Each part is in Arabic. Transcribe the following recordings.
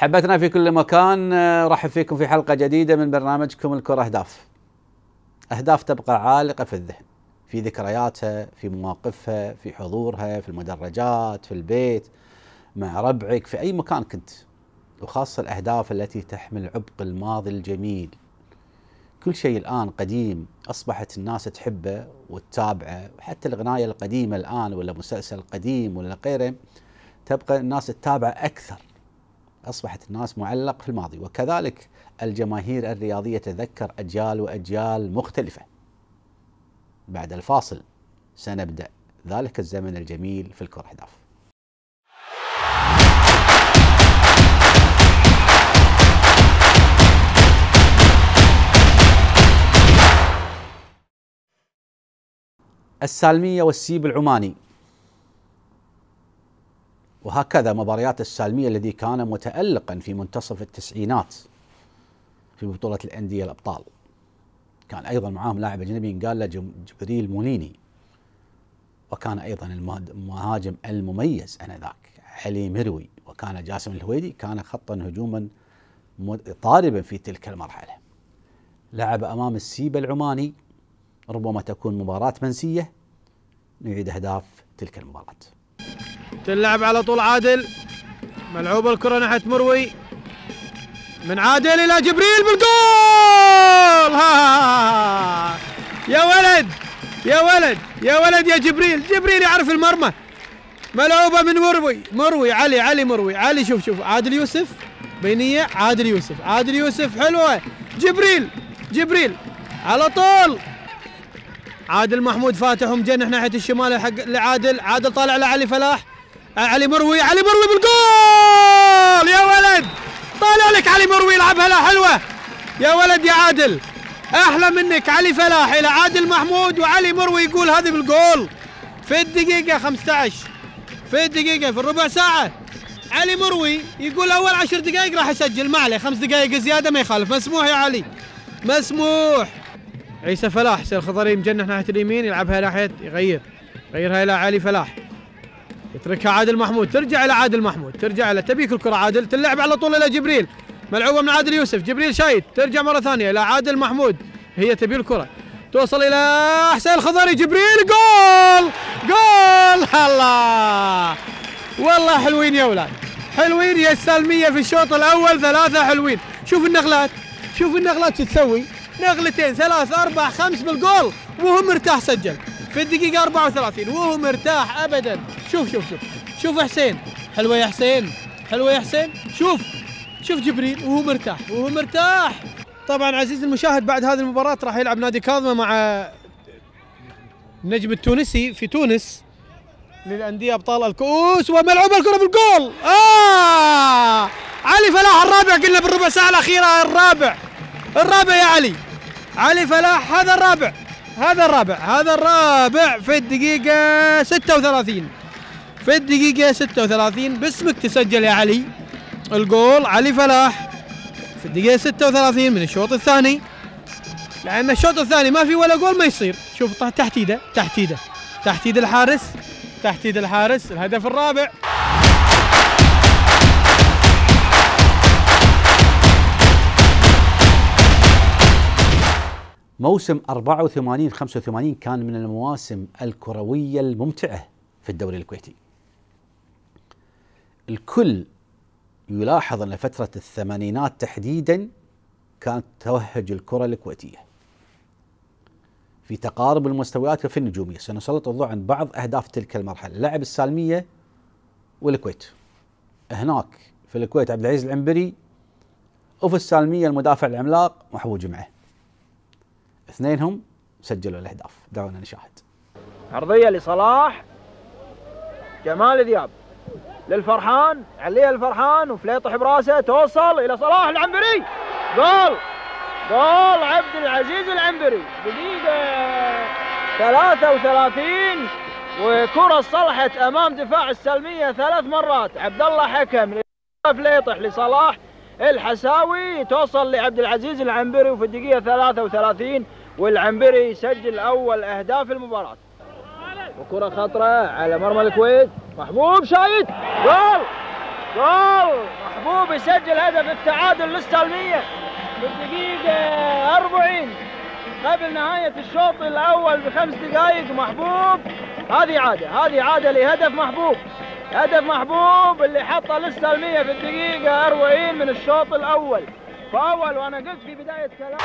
أحبتنا في كل مكان، رحب فيكم في حلقة جديدة من برنامجكم الكرة أهداف. أهداف تبقى عالقة في الذهن، في ذكرياتها، في مواقفها، في حضورها، في المدرجات، في البيت، مع ربعك، في أي مكان كنت، وخاصة الأهداف التي تحمل عبق الماضي الجميل. كل شيء الآن قديم أصبحت الناس تحبه وتتابعه، وحتى الغناية القديمة الآن ولا مسلسل قديم ولا غيره تبقى الناس تتابع أكثر. أصبحت الناس معلق في الماضي، وكذلك الجماهير الرياضية تذكر أجيال وأجيال مختلفة. بعد الفاصل سنبدأ ذلك الزمن الجميل في الكرة أهداف. السالمية والسيب العماني، وهكذا مباريات السالمية الذي كان متألقا في منتصف التسعينات في بطولة الأندية الأبطال. كان أيضا معاهم لاعب أجنبي قال له جبريل موليني، وكان أيضا المهاجم المميز آنذاك علي مروي، وكان جاسم الهويدي كان خطا هجوما طاربا في تلك المرحلة. لعب أمام السيب العماني، ربما تكون مباراة منسية. نعيد أهداف تلك المباراة. تلعب على طول عادل، ملعوبة الكرة ناحية مروي، من عادل إلى جبريل بالجول. ها يا ولد يا ولد يا ولد يا جبريل، جبريل يعرف المرمى. ملعوبة من مروي علي مروي شوف عادل يوسف بينية، عادل يوسف حلوة، جبريل على طول. عادل محمود فاتح ومجنح ناحية الشمال حق لعادل طالع لعلي فلاح، علي مروي بالجول. يا ولد طالع لك علي مروي، يلعبها لا حلوة يا ولد يا عادل، أحلى منك. علي فلاح إلى عادل محمود، وعلي مروي يقول هذه بالجول في الدقيقة 15، في الربع ساعة. علي مروي يقول أول 10 دقائق راح يسجل، ما عليه 5 دقائق زيادة ما يخالف، مسموح يا علي مسموح. عيسى فلاح سير الخضري مجنح ناحية اليمين، يلعبها ناحية يغيرها إلى علي فلاح، يتركها عادل محمود، ترجع إلى عادل محمود، ترجع إلى تبيك الكرة عادل، تلعب على طول إلى جبريل، ملعوبة من عادل يوسف، جبريل شايد، ترجع مرة ثانية إلى عادل محمود، هي تبي الكرة توصل إلى حسين الخضري، جبريل جول. الله والله حلوين يا أولاد، حلوين يا السالمية في الشوط الأول، 3 حلوين. شوف النغلات شو تسوي، نغلتين 3 4 5 بالجول، وهو مرتاح سجل في الدقيقة 34 وهو مرتاح أبدا. شوف حسين، حلوة يا حسين، شوف جبريل وهو مرتاح. طبعا عزيزي المشاهد، بعد هذه المباراة راح يلعب نادي كاظمة مع النجم التونسي في تونس للأندية أبطال الكؤوس، وملعوبة الكرة بالجول. علي فلاح الرابع، قلنا بالربع ساعة الأخيرة الرابع يا علي فلاح، هذا الرابع في الدقيقة 36، باسمك تسجل يا علي الجول. علي فلاح في الدقيقة 36 من الشوط الثاني، لأن الشوط الثاني ما في ولا جول ما يصير. شوف تحتيد الحارس، الهدف الرابع. موسم 84-85 كان من المواسم الكروية الممتعة في الدوري الكويتي. الكل يلاحظ أن فترة الثمانينات تحديدا كانت توهج الكرة الكويتية في تقارب المستويات وفي النجومية. سنسلط الضوء عن بعض أهداف تلك المرحلة. لعب السالمية والكويت، هناك في الكويت عبد العزيز العنبري، وفي السالمية المدافع العملاق محمود جمعة، اثنينهم سجلوا الأهداف. دعونا نشاهد. عرضية لصلاح، جمال ذياب للفرحان، عليها الفرحان وفليطح براسه، توصل إلى صلاح العنبري، جول عبد العزيز العنبري، دقيقة 33 وكرة صلحت أمام دفاع السالمية 3 مرات. عبد الله حكم، فليطح لصلاح الحساوي، توصل لعبد العزيز العنبري، وفي الدقيقة 33 والعنبري يسجل أول أهداف المباراة. وكرة خطرة على مرمى الكويت، محبوب شايد، جول محبوب يسجل هدف التعادل للسالمية في الدقيقة 40 قبل نهاية الشوط الأول ب5 دقائق. محبوب هذه عادة لهدف محبوب، هدف محبوب اللي حطه للسالمية في الدقيقة 40 من الشوط الأول. فاول، وأنا قلت في بداية كلام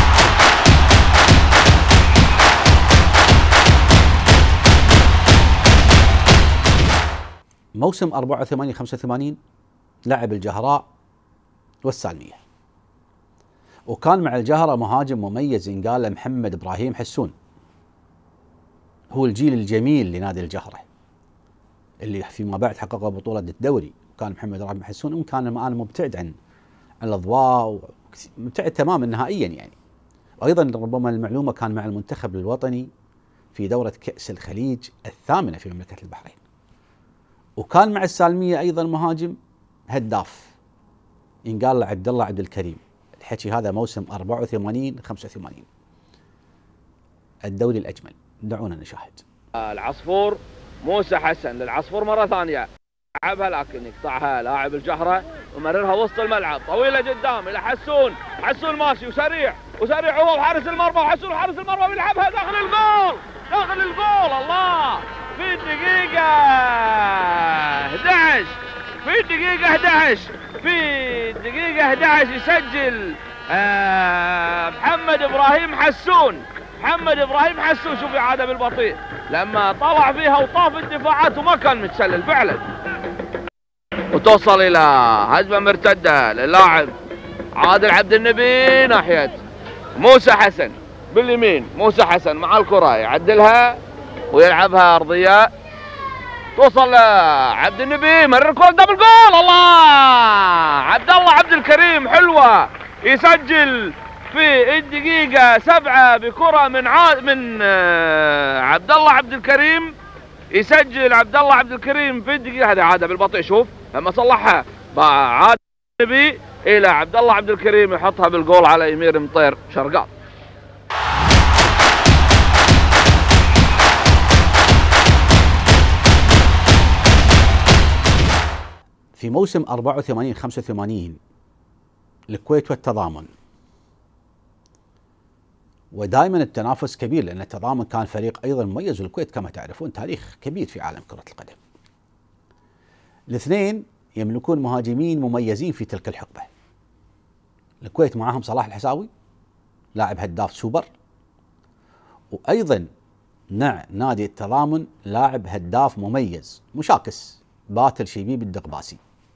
موسم 84-85 لعب الجهراء والسالمية، وكان مع الجهراء مهاجم مميز ينقال له محمد إبراهيم حسون، هو الجيل الجميل لنادي الجهراء اللي فيما بعد حقق بطولة الدوري. كان محمد إبراهيم حسون إن كان الآن مبتعد عن الأضواء، مبتعد تماما نهائيا يعني. وأيضا ربما المعلومة كان مع المنتخب الوطني في دورة كأس الخليج الثامنة في مملكة البحرين، وكان مع السالمية أيضا مهاجم هداف ينقال له عبد الله عبد الكريم. الحكي هذا موسم 84-85 الدوري الأجمل. دعونا نشاهد. العصفور موسى حسن للعصفور مرة ثانية، لعبها لكن يقطعها لاعب الجهرة ومررها وسط الملعب طويلة قدام إلى حسون. حسون ماشي وسريع هو وحارس المرمى، وحسون وحارس المرمى ويلعبها داخل الجول، داخل الجول. الله، في الدقيقة 11 في الدقيقة 11 يسجل محمد إبراهيم حسون. شوف إعادة بالبطيء لما طلع فيها وطاف الدفاعات وما كان متسلل فعلا، وتوصل إلى هجمة مرتدة للاعب عادل عبد النبي ناحية موسى حسن باليمين. موسى حسن مع الكرة يعدلها ويلعبها أرضية، توصل لعبد النبي، مرر الكرة قدام الجول. الله، عبد الله عبد الكريم حلوة يسجل في الدقيقة 7 بكرة من عبد الله عبد الكريم. يسجل عبد الله عبد الكريم في الدقيقة هذه. عادة بالبطيء، شوف لما صلحها عاد النبي إلى عبد الله عبد الكريم يحطها بالجول على يمير مطير شرقاط. في موسم 84-85 الكويت والتضامن، ودائما التنافس كبير لأن التضامن كان فريق أيضا مميز، والكويت كما تعرفون تاريخ كبير في عالم كرة القدم. الاثنين يملكون مهاجمين مميزين في تلك الحقبة. الكويت معاهم صلاح الحساوي لاعب هداف سوبر، وأيضا نادي التضامن لاعب هداف مميز مشاكس باتل شبيب الدقباسي.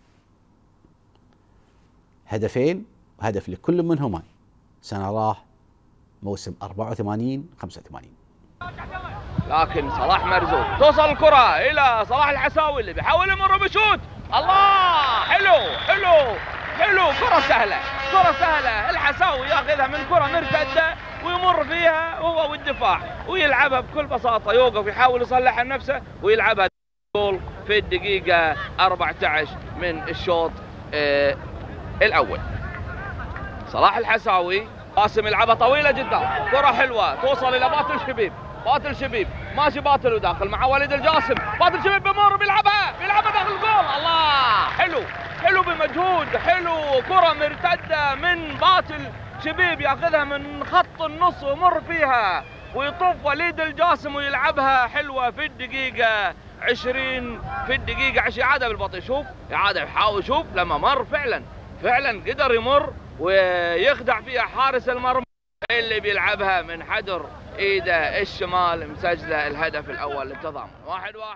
هدفين، هدف لكل منهما سنراه موسم 84-85. لكن صلاح مرزوق، توصل الكرة إلى صلاح الحساوي اللي بيحاول يمر بشوت. الله، حلو، كرة سهلة. الحساوي ياخذها من كرة مرتدة ويمر فيها هو والدفاع ويلعبها بكل بساطة، يوقف يحاول يصلحها لنفسه ويلعبها جول في الدقيقة 14 من الشوط الأول. صلاح الحساوي قاسم يلعبها طويلة جدا، كرة حلوة توصل إلى باتل شبيب ماشي باتل وداخل مع وليد الجاسم. باتل شبيب بمر بيلعبها داخل الجول. الله، حلو بمجهود، حلو كرة مرتدة من باتل شبيب ياخذها من خط النص ويمر فيها ويطوف وليد الجاسم ويلعبها حلوة في الدقيقة 20. إعادة بالبطيء، شوف إعادة يحاول، شوف لما مر فعلا قدر يمر ويخدع فيها حارس المرمى اللي بيلعبها من حدر ايده الشمال، مسجله الهدف الاول للتضامن. 1-1.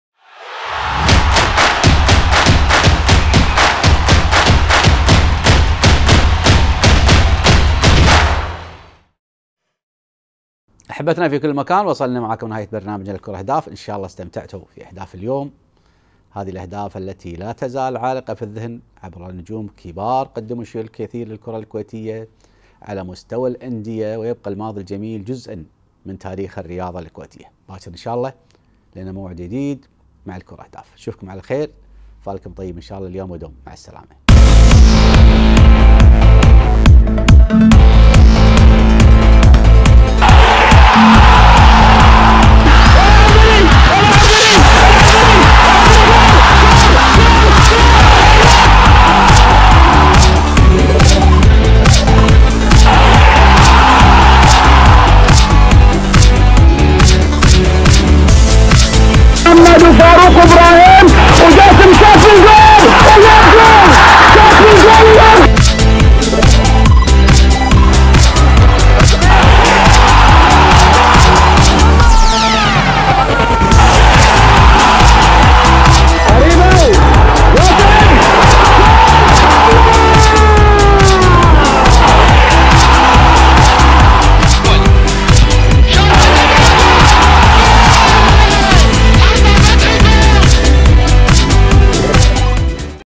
احبتنا في كل مكان، وصلنا معكم نهاية برنامجنا الكرة اهداف. ان شاء الله استمتعتوا في اهداف اليوم، هذه الاهداف التي لا تزال عالقة في الذهن عبر نجوم كبار قدموا شيء الكثير للكرة الكويتية على مستوى الأندية، ويبقى الماضي الجميل جزءا من تاريخ الرياضة الكويتية. باكر إن شاء الله لنا موعد جديد مع الكرة أهداف. أشوفكم على خير، فالكم طيب إن شاء الله اليوم ودوم. مع السلامة.